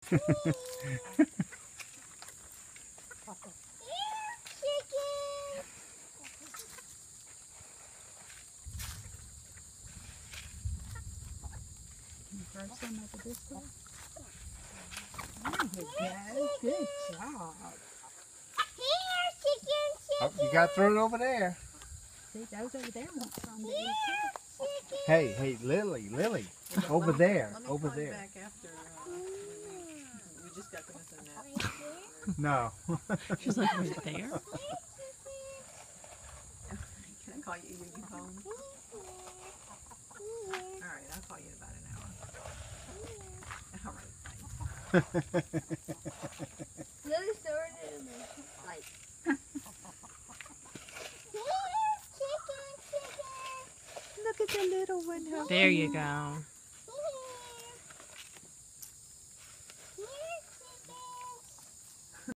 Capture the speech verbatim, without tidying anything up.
Grab some of this one. There you go. Good job. Here, chicken, chicken. Oh, you got to throw it over there. See, those over there want some to eat Here, chicken. Hey, hey, Lily, Lily, over Let me- there, let me over call you there. back after, uh, we, we just got done with that. Right here. No. She's like, right there. Can I call you? You, you home? All right, I'll call you in about an hour. All right, thanks. Lily started in the light. Here, chicken, chicken. Look at the little one. There you go.